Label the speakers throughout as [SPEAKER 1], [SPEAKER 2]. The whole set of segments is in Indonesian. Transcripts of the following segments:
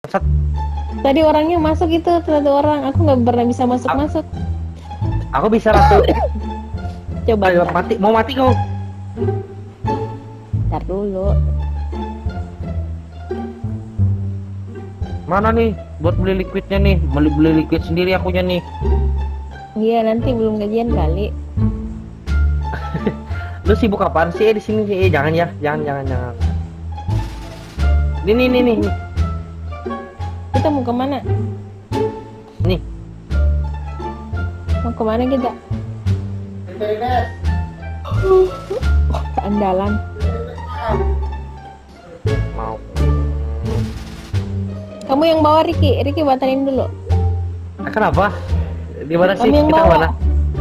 [SPEAKER 1] Bangsat.
[SPEAKER 2] Tadi orangnya masuk itu, satu orang. Aku nggak pernah bisa masuk-masuk.
[SPEAKER 1] Aku bisa ratu.
[SPEAKER 2] Coba,
[SPEAKER 1] Ayo, mati, mau mati kau.
[SPEAKER 2] ntar dulu.
[SPEAKER 1] Mana nih buat beli liquidnya nih? Beli liquid sendiri akunya nih.
[SPEAKER 2] Iya, nanti belum gajian kali.
[SPEAKER 1] Lu sibuk apaan sih di sini sih? Jangan ya, jangan. Nih.
[SPEAKER 2] Kita mau kemana?
[SPEAKER 1] Nih.
[SPEAKER 2] Mau kemana kita? Andalan.
[SPEAKER 1] Mau.
[SPEAKER 2] Kamu yang bawa Ricky batalin dulu.
[SPEAKER 1] Kenapa? Di mana sih?
[SPEAKER 2] Kamu yang
[SPEAKER 1] Kita
[SPEAKER 2] bawa.
[SPEAKER 1] mana?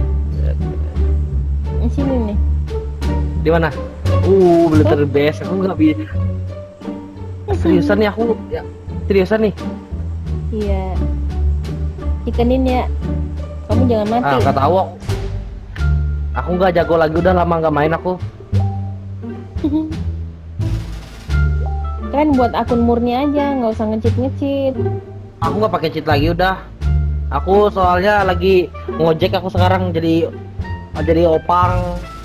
[SPEAKER 2] Di sini nih.
[SPEAKER 1] Di mana? Bener best. Aku nggak bisa. Seriusan nih aku. Ya, seriusan nih.
[SPEAKER 2] Iya. Ikenin ya. Kamu jangan mati.
[SPEAKER 1] Nggak tahu. Aku nggak jago lagi, udah lama nggak main aku.
[SPEAKER 2] Kan buat akun murni aja, nggak usah ngecit.
[SPEAKER 1] Aku nggak pakai cheat lagi udah. Aku soalnya lagi ngojek aku sekarang jadi opang.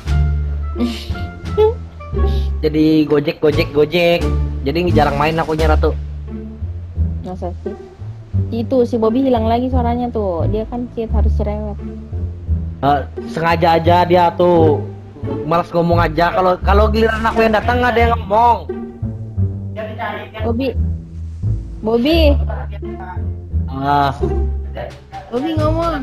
[SPEAKER 1] Jadi gojek. Jadi jarang main akunya Ratu.
[SPEAKER 2] Masa sih? Itu si Bobby hilang lagi suaranya tuh. Dia kan cheat harus cerewet.
[SPEAKER 1] Sengaja aja dia tuh. Malas ngomong aja. Kalau giliran aku yang datang nggak ada yang ngomong.
[SPEAKER 2] Bobby
[SPEAKER 1] Ah,
[SPEAKER 2] ngomong.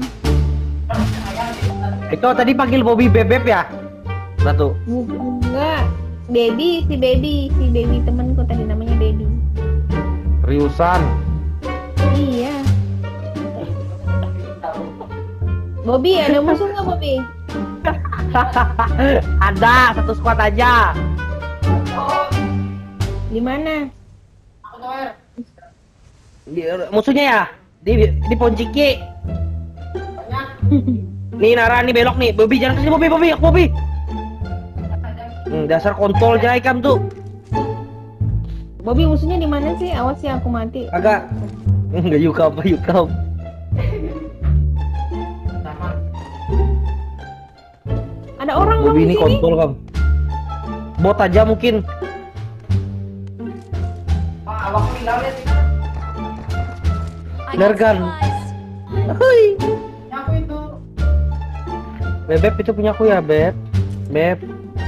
[SPEAKER 1] itu tadi panggil Bobby Bebek ya, Ratu?
[SPEAKER 2] Enggak, si baby temanku tadi namanya baby.
[SPEAKER 1] Seriusan?
[SPEAKER 2] Iya. Bobby, ada musuh nggak Bobby?
[SPEAKER 1] Ada, satu squad aja.
[SPEAKER 2] Di mana?
[SPEAKER 1] Musuhnya ya? Di Ponciki. Nih Nara, nih belok nih. Bobby jangan kesini Bobby. Dasar kontol jai kamu tuh.
[SPEAKER 2] Bobby musuhnya di mana sih? Awas ya aku mati.
[SPEAKER 1] Agak. Enggak yukam.
[SPEAKER 2] Ada orang
[SPEAKER 1] Bobby
[SPEAKER 2] di
[SPEAKER 1] ini
[SPEAKER 2] sini.
[SPEAKER 1] kontol kamu. Bot aja mungkin. Nergan. Hui. Bebek itu punya aku ya, Beb. Beb.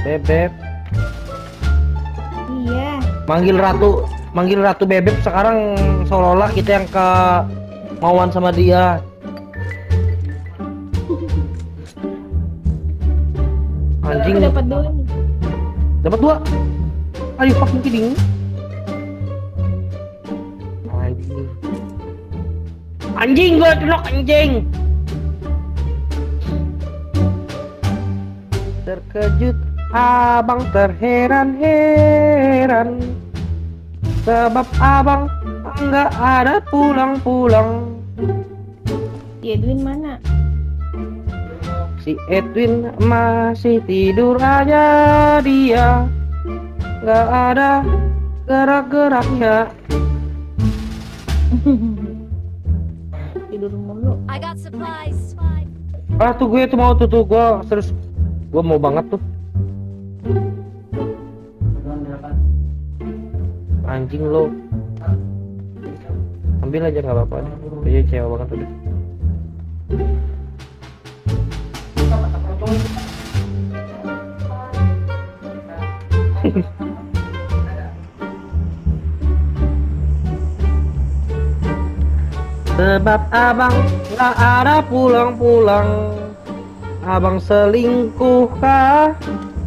[SPEAKER 2] Iya.
[SPEAKER 1] Manggil ratu Bebek sekarang seolah-olah kita yang ke mauan sama dia. Anjing.
[SPEAKER 2] Aku dapat 2 nih.
[SPEAKER 1] Dapat 2. Are you fucking kidding? Anjing gua celok anjing. Terkejut abang terheran-heran sebab abang enggak ada pulang-pulang.
[SPEAKER 2] Si Edwin mana?
[SPEAKER 1] Si Edwin masih tidur aja dia, enggak ada gerak-geraknya.
[SPEAKER 2] Tidur mulu.
[SPEAKER 3] I got supplies.
[SPEAKER 1] Tuh gue tuh mau tuh gue serius, gue mau banget tuh. Anjing lo, ambil aja nggak apa-apa deh. Kayaknya cewek banget udah. Sebab abang nggak ada pulang-pulang, abang selingkuh kah?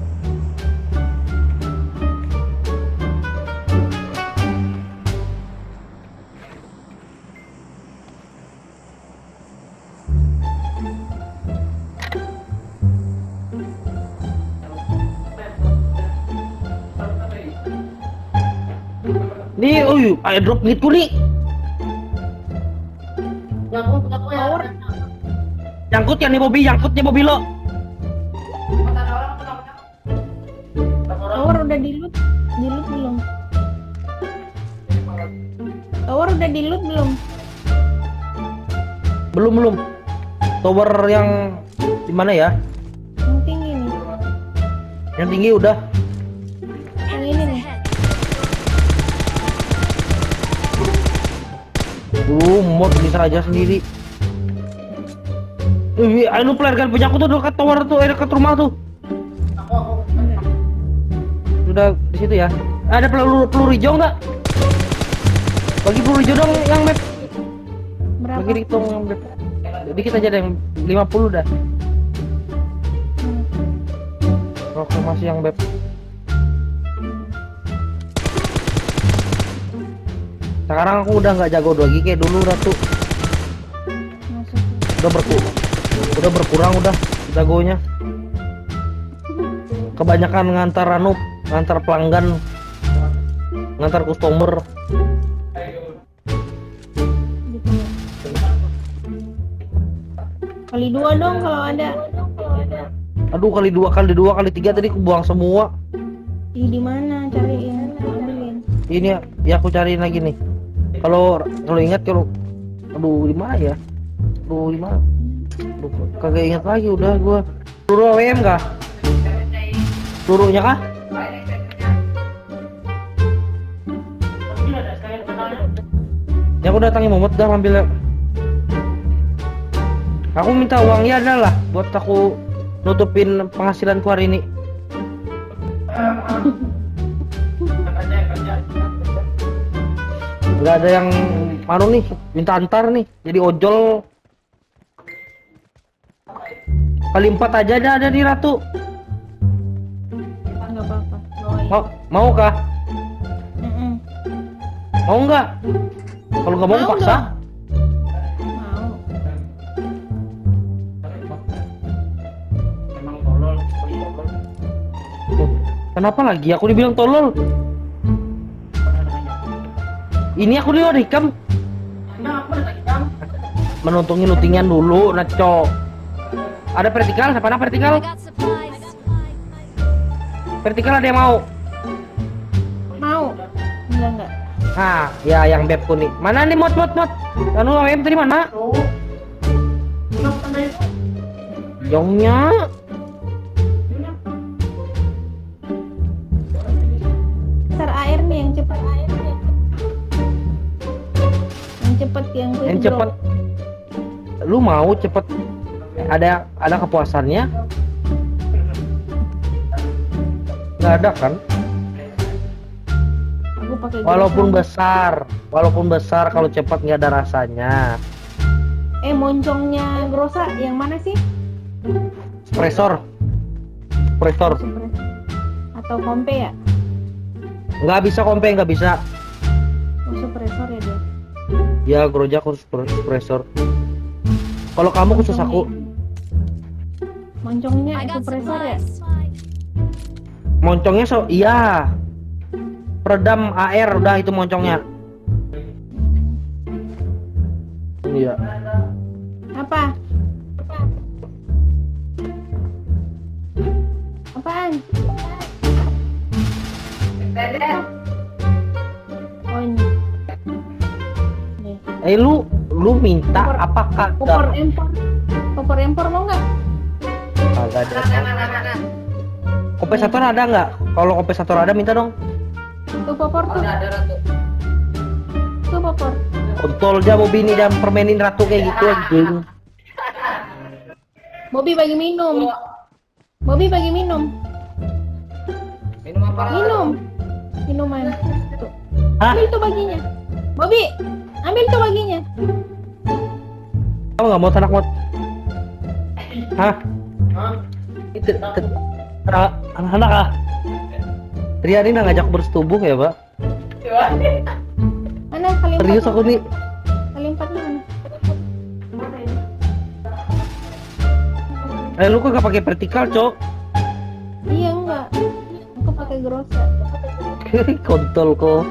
[SPEAKER 1] Nih, airdrop gitu nih. Nyangkut ya nih Bobby, lo.
[SPEAKER 2] Tower udah di loot belum? Tower udah di loot belum?
[SPEAKER 1] Belum. Tower yang di mana ya?
[SPEAKER 2] Yang tinggi nih.
[SPEAKER 1] Yang tinggi udah.
[SPEAKER 2] Yang ini nih.
[SPEAKER 1] Mod bisa aja sendiri. Lu player kan punya aku tuh dekat tower tuh, dekat rumah tuh. Sudah di situ ya. Ada peluru hijau nggak? Bagi peluru hijau dong yang map.
[SPEAKER 2] Berapa?
[SPEAKER 1] Bagi hitung yang map. Jadi kita aja yang 50 dah. Proklamasi yang map. Sekarang aku udah nggak jago lagi kayak dulu Ratu. Udah berkurang udah jagonya. Kebanyakan ngantar ngantar pelanggan, ngantar customer.
[SPEAKER 2] Kali 2 dong kalau ada.
[SPEAKER 1] Aduh, kali 2, kali 3 tadi aku buang semua.
[SPEAKER 2] Di mana cariin? Ambilin.
[SPEAKER 1] Ini ya aku cariin lagi nih. Kalau ingat aduh di mana ya? Aduh di mana? Aduh, kagak ingat lagi udah gua. Peluru AWM kah? Pelurunya kah? Ya aku datangi Momot dah ambil. Aku minta uangnya adalah buat aku nutupin penghasilanku hari ini. Nggak ada yang nih, minta antar nih, jadi ojol. Kali 4 aja ada di Ratu.
[SPEAKER 2] Enggak apa-apa.
[SPEAKER 1] Mau kah? Mau nggak? Kalau nggak mau paksa. Kenapa lagi aku dibilang tolol? Ini aku di rekam. Menuntungi lootingan dulu, naco. Ada vertikal, siapa nak vertikal? Vertikal ada yang mau?
[SPEAKER 2] Mau? Enggak.
[SPEAKER 1] Ah, ya yang beb kuning. Mana nih mod? Anu AWM tadi mana? Jongnya.
[SPEAKER 2] Besar air nih yang cepat. Yang
[SPEAKER 1] cepet. Lu mau cepet? Ada kepuasannya? Nggak ada kan?
[SPEAKER 2] Aku pakai
[SPEAKER 1] walaupun besar kalau cepat nggak ada rasanya.
[SPEAKER 2] Moncongnya Grosa yang mana sih?
[SPEAKER 1] Suppressor.
[SPEAKER 2] Atau kompe ya?
[SPEAKER 1] Nggak bisa kompe, nggak bisa.
[SPEAKER 2] Suppressor ya dia.
[SPEAKER 1] Ya Groja khusus suppressor. Kalau kamu khusus aku.
[SPEAKER 2] Moncongnya suppressor ya?
[SPEAKER 1] Moncongnya iya. Peredam AR udah itu moncongnya. Iya.
[SPEAKER 2] Apa? Apaan? Oh ini.
[SPEAKER 1] Lu minta apakah
[SPEAKER 2] Popor empor mau nggak?
[SPEAKER 1] Kagak ada. Kompensator ada nggak? Kalau kompensator ada minta dong.
[SPEAKER 2] Tuh popor tuh. Tuh popor.
[SPEAKER 1] Kontol aja Bobby ini dan permainin Ratu kayak gitu anjing.
[SPEAKER 2] Bobby bagi minum.
[SPEAKER 1] Minum apa?
[SPEAKER 2] Minuman. Tuh.
[SPEAKER 1] Hah?
[SPEAKER 2] Ambil tuh baginya. Bobby, ambil tuh baginya.
[SPEAKER 1] Kamu nggak mau tanak mod? Hah? Itu anak-anak ah. Ria ini ngajak bersetubuh ya, Pak?
[SPEAKER 2] Mana kali 4?
[SPEAKER 1] Serius aku nih.
[SPEAKER 2] Kali 4-nya mana?
[SPEAKER 1] Lu kok gak pakai vertikal, Cok?
[SPEAKER 2] Iya enggak. Aku pakai Grosa.
[SPEAKER 1] Kontol kok.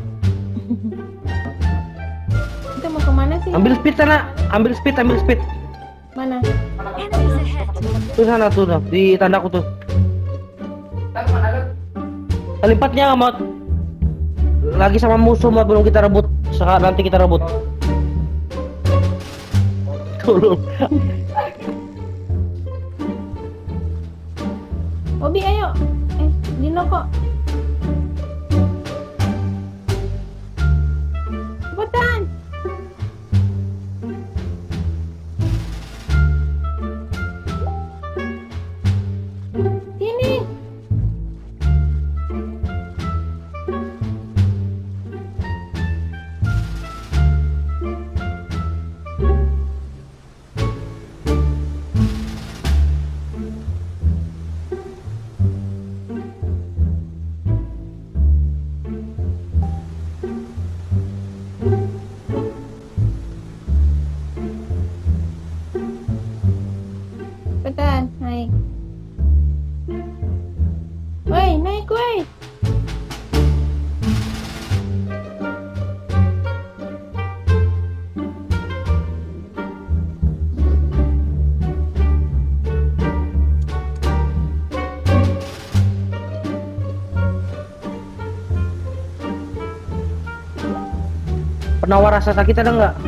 [SPEAKER 2] Kita mau kemana sih?
[SPEAKER 1] Ambil speed sana, ambil speed.
[SPEAKER 2] Mana?
[SPEAKER 1] Tuh sana tuh, di tandaku tuh. Kali 4-nya mod. Lagi sama musuh mod, belum kita rebut Sekarang nanti kita rebut. Tolong.
[SPEAKER 2] Bobby ayo. Dino kok. Cepetan. Sini. Cepetan, naik. Woi, naik woi.
[SPEAKER 1] Penawar rasa sakit ada nggak?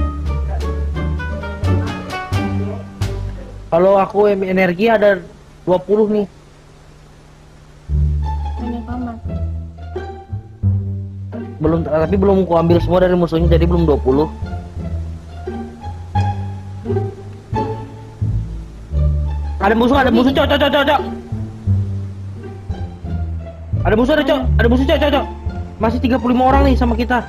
[SPEAKER 1] Kalau aku energi ada 20 nih.
[SPEAKER 2] Banyak amat.
[SPEAKER 1] Belum, tapi belum ku ambil semua dari musuhnya, jadi belum 20. Ada musuh, cok. Ada musuh, cok. Masih 35 orang nih sama kita.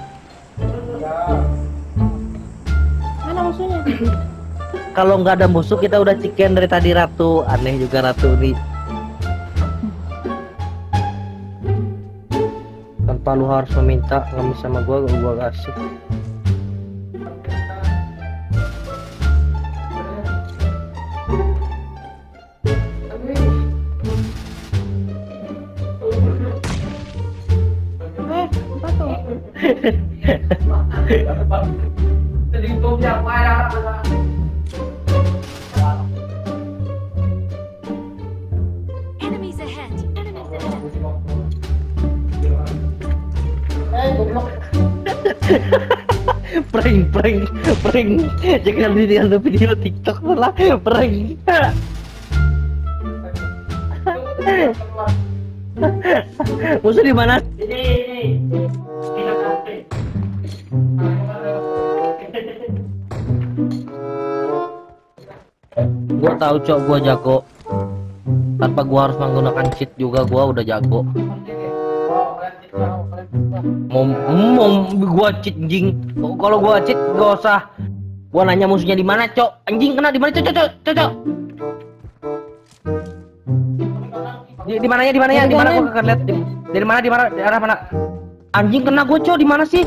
[SPEAKER 2] Mana musuhnya?
[SPEAKER 1] Kalau nggak ada musuh kita udah chicken dari tadi Ratu. Aneh juga Ratu nih. Tanpa lu harus meminta, ngemis sama gua kasih.
[SPEAKER 2] Apa tuh?
[SPEAKER 3] Enemies ahead.
[SPEAKER 1] Prank. Jangan ada video TikTok malah prank. Musuh di mana? Gua tahu cok, gua jago. Tanpa gua harus menggunakan cheat juga gua udah jago. Mau gua cheat anjing. Kalau gua cheat gak usah gua nanya musuhnya di mana, cok. Anjing kena di mana, cok. Di mananya? Di mana gua kagak lihat. Dari mana? Di arah mana? Anjing kena gua, cok. Di mana sih?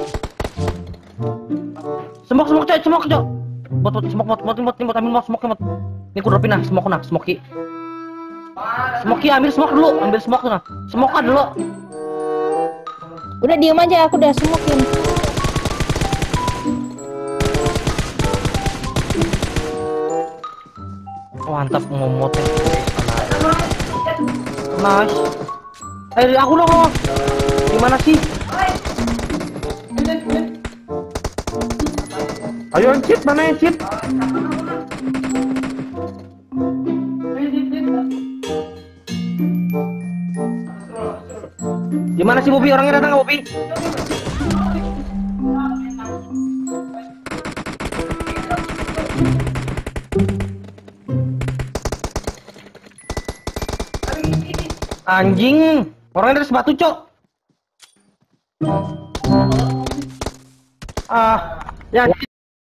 [SPEAKER 1] Semok, cok. Bot ambil smoke. Ini ku dropin nah, smoky. Smoky ambil smoke dulu, Smoke dulu.
[SPEAKER 2] Udah diem aja, aku udah smokin.
[SPEAKER 1] Oh, mantap ngomotnya. Nice. Aku dong. Gimana sih? Ayo cheat, mana yang cheat? Gimana sih Bobby? Orangnya datang nggak Bobby? Anjing, orangnya dari sebatu cok. Ya.